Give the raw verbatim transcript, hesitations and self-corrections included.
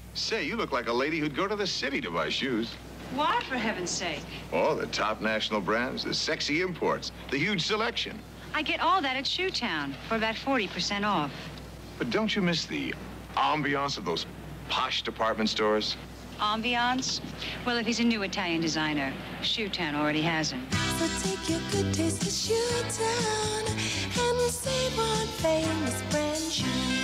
Say, you look like a lady who'd go to the city to buy shoes. Why, for heaven's sake? Oh, the top national brands, the sexy imports, the huge selection. I get all that at Shoe Town for about forty percent off. But don't you miss the ambiance of those posh department stores? Ambiance? Well, if he's a new Italian designer, Shoe Town already has him. So take your good taste to Shoe Town and save on famous brand shoes.